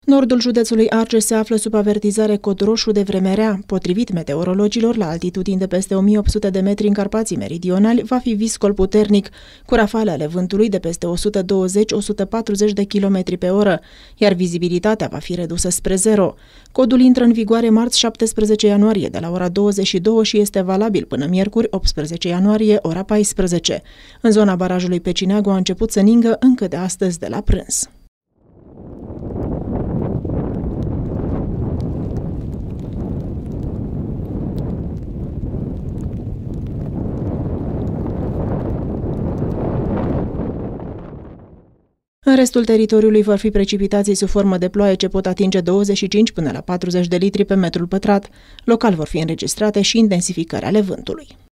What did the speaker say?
Nordul județului Argeș se află sub avertizare cod roșu de vreme rea. Potrivit meteorologilor, la altitudini de peste 1800 de metri în Carpații Meridionali va fi viscol puternic, cu rafale ale vântului de peste 120-140 de km pe oră, iar vizibilitatea va fi redusă spre zero. Codul intră în vigoare marți 17 ianuarie de la ora 22 și este valabil până miercuri 18 ianuarie, ora 14. În zona barajului Pecineagu a început să ningă încă de astăzi de la prânz. În restul teritoriului vor fi precipitații sub formă de ploaie ce pot atinge 25 până la 40 de litri pe metrul pătrat. Local vor fi înregistrate și intensificări ale vântului.